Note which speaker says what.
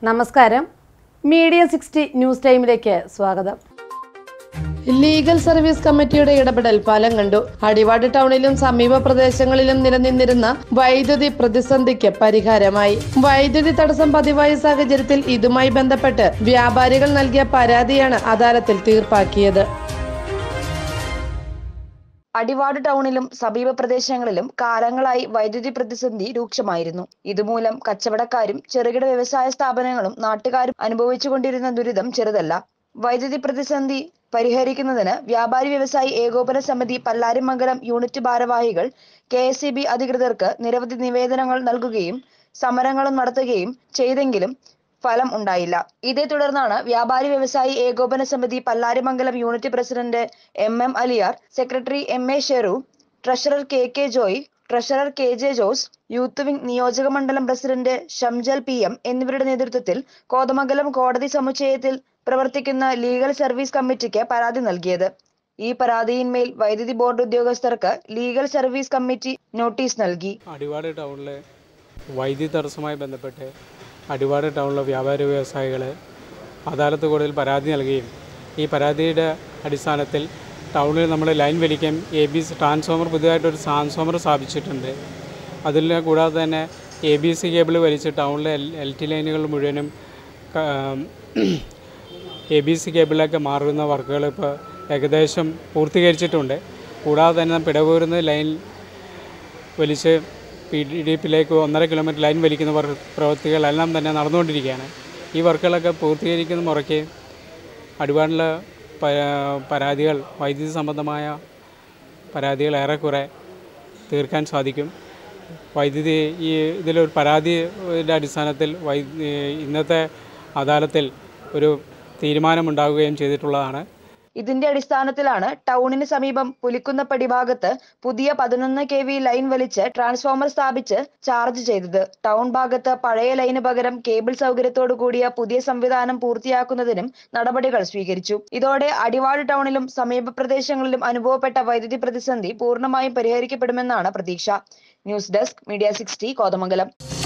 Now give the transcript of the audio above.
Speaker 1: നമസ്കാരം. Media 60 news ടൈമിലേക്ക് സ്വാഗതം. ലീഗൽ സർവീസ് കമ്മിറ്റിയുടെ ഇടപെടൽ ഫലം കണ്ടു. അടിവാട് ടൗണിലും സമീപ പ്രദേശങ്ങളിലും നിലനിന്നിരുന്ന വൈദ്യുതി പ്രതിസന്ധിക്ക് പരിഹാരമായി. വൈദ്യുതി തടസ്സം പതിവായ സാഹചര്യത്തിൽ ഇതുമായി ബന്ധപ്പെട്ട് വ്യാപാരികൾ നൽകിയ പരാതിയാണ് അദാലത്തിൽ തീർപ്പാക്കിയത്.
Speaker 2: അടിവാട് ടൗണിലും സമീപ പ്രദേശങ്ങളിലും കാലങ്ങളായി വൈദ്യുതി പ്രതിസന്ധി രൂക്ഷമായിരുന്നു. ഇതുമൂലം കച്ചവടക്കാരും ചെറുകിട വ്യവസായ സ്ഥാപനങ്ങളും നാട്ടുകാരും അനുഭവിച്ചുകൊണ്ടിരുന്ന ദുരിതം ചെറുതല്ല. വൈദ്യുതി പ്രതിസന്ധി പരിഹരിക്കുന്നതിന് വ്യാപാരി വ്യവസായി ഏകോപന സമിതി പല്ലാരിമംഗലം യൂണിറ്റ് ഭാരവാഹികൾ KSEB അധികൃതർക്ക് നിരവധി നിവേദനങ്ങൾ നൽകുകയും സമരങ്ങളും നടത്തുകയും ചെയ്തെങ്കിലും ഫലം ഉണ്ടായില്ല. ഇതേ തുടർന്നാണ് വ്യാപാരി വ്യവസായി ഏകോപന സമിതി Pallarimangalam unit president MM Aliyar, secretary MA Sheru, treasurer KK Joy, treasurer KJ Jose, youth wing നിയോജക മണ്ഡലം പ്രസിഡന്റ് ഷംജൽ PM എന്നിവരുടെ നേതൃത്വത്തിൽ കോതമംഗലം കോടതി സമുച്ചയത്തിൽ പ്രവർത്തിക്കുന്ന ലീഗൽ സർവീസ് കമ്മിറ്റിക്ക് പരാതി നൽകിയത്. ഈ പരാതിയിന്മേൽ വൈദ്യുതി ബോർഡ് ഉദ്യോഗസ്ഥർക്ക് ലീഗൽ സർവീസ് കമ്മിറ്റി നോട്ടീസ് നൽകി.
Speaker 3: അടിവാട് ടൗണിലെ വൈദ്യുതി തടസ്സവുമായി ബന്ധപ്പെട്ട് അടിവാട് ടൗണിലെ വ്യാപാരി വ്യവസായികൾ അദാലത്ത് കോടതിയിൽ പരാതി നൽകുകയും ഈ പരാതിയുടെ അടിസ്ഥാനത്തിൽ ടൗണിൽ നമ്മൾ ലൈൻ വലിക്കാൻ ABC ട്രാൻസ്ഫോമർ പുതിയതായിട്ടൊരു ട്രാൻസ്ഫോമർ സ്ഥാപിച്ചിട്ടുണ്ട്. അതിൽ കൂടാതെ തന്നെ ABC കേബിൾ വലിച്ച് ടൗണിലെ LT ലൈനുകൾ മുഴുവനും ABC കേബിളിലേക്ക് മാറുന്ന വർക്കുകൾ ഇപ്പോൾ ഏകദേശം പൂർത്തീകരിച്ചിട്ടുണ്ട്. കൂടാതെ തന്നെ പിടകൂരുന്ന ലൈൻ വലിച്ച് PDP-ലേക്ക് 1.5 കിലോമീറ്റർ ലൈൻ വലിക്കുന്ന പ്രവൃത്തികളെല്ലാം തന്നെ നടന്നുകൊണ്ടിരിക്കുകയാണ്. ഈ വർക്കുകളൊക്കെ പൂർത്തീകരിക്കുന്ന മുറയ്ക്ക് അടിവാടിലെ പരാതികൾ, വൈദ്യുതി സംബന്ധമായ പരാതികൾ ഏറെക്കുറെ തീർക്കാൻ സാധിക്കും. വൈദ്യുതി ഇതിലൊരു പരാതിയുടെ അടിസ്ഥാനത്തിൽ ഇന്നത്തെ അദാലത്തിൽ ഒരു തീരുമാനമുണ്ടാകുകയും ചെയ്തിട്ടുള്ളതാണ്.
Speaker 2: ഇതിന്റെ അടിസ്ഥാനത്തിലാണ് ടൗണിന് സമീപം പുലിക്കുന്നപ്പടി ഭാഗത്ത് പുതിയ 11 kV ലൈൻ വലിച്ച് ട്രാൻസ്ഫോമർ സ്ഥാപിച്ച് ചാർജ് ചെയ്തത്. ടൗൺ ഭാഗത്ത് പഴയ ലൈന് പകരം കേബിൾ സൗകര്യത്തോടു കൂടിയ പുതിയ സംവിധാനം പൂർത്തിയാക്കുന്നതിനും നടപടികൾ സ്വീകരിച്ചു. ഇതോടെ അടിവാട് ടൗണിലും സമീപ പ്രദേശങ്ങളിലും അനുഭവപ്പെട്ട വൈദ്യുതി പ്രതിസന്ധി പൂർണ്ണമായും പരിഹരിക്കപ്പെടുമെന്നാണ് പ്രതീക്ഷ. News desk media 60 Kothamangalam.